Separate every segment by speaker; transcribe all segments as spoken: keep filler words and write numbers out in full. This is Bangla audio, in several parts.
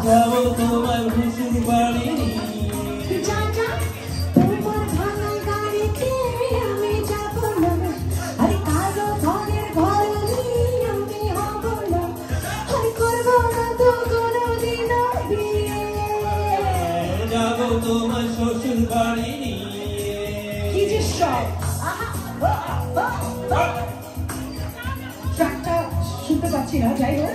Speaker 1: যাবো তোমার শ্বশুর বাড়ি যাবো তোমার শ্বশুর বাড়ি
Speaker 2: কি যে সব ট্রাকটা শুনতে পাচ্ছি না, যাই হোক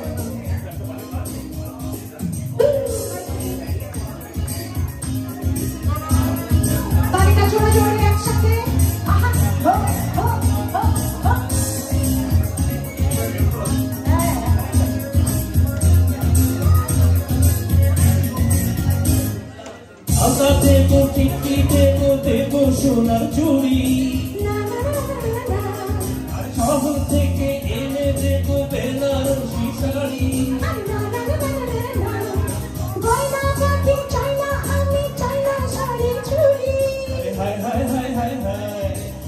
Speaker 2: বাড়িটা জোরে জোরে একসাথে
Speaker 1: আশা দেবো টিকি দেবো দেবো সোনার চুড়ি আর শহর থেকে এনে দেবো বেনারসি শাড়ি হায় হায় হায় হায় হায়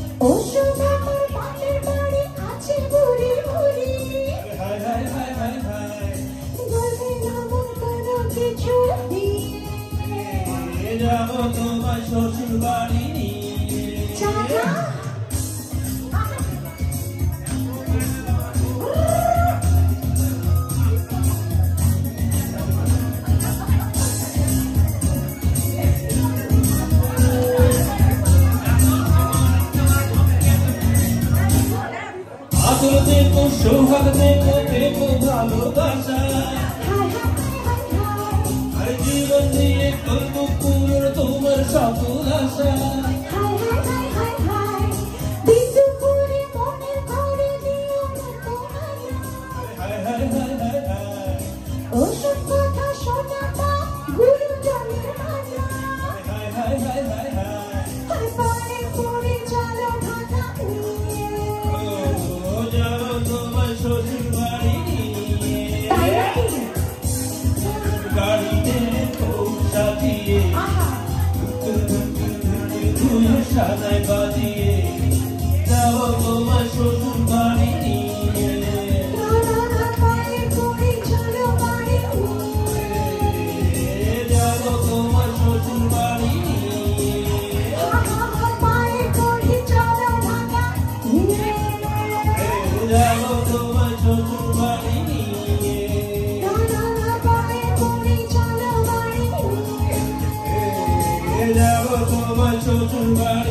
Speaker 1: হায় হায় হায় হায় হায় যাবো তোমার শ্বশুর বাড়ি আদর দেবো সোহাগ দেবো দেবো ভালোবাসা আর জীবন দিয়ে করবো পূরণ তোমার সকল আশা হায় হায় হায় হায় হায়
Speaker 2: ওসব কথা শোনাটা গুরুজনের ভাষা
Speaker 1: হায় হায় হায় হায় হায়
Speaker 2: পারে পড়ে চলো ঢাকা নিয়ে
Speaker 1: ও যাবো তোমার শ্বশুর বাড়ি
Speaker 2: তাই নাকি
Speaker 1: গাড়িতে সাজিয়ে সাজায় বাজিয়ে যাবো তোমার শ্বশুর বাড়ি যাবো তোমার শ্বশুর বাড়ি যাবো তোমার শ্বশুর বাড়ি যাবো তোমার শ্বশুর বাড়ি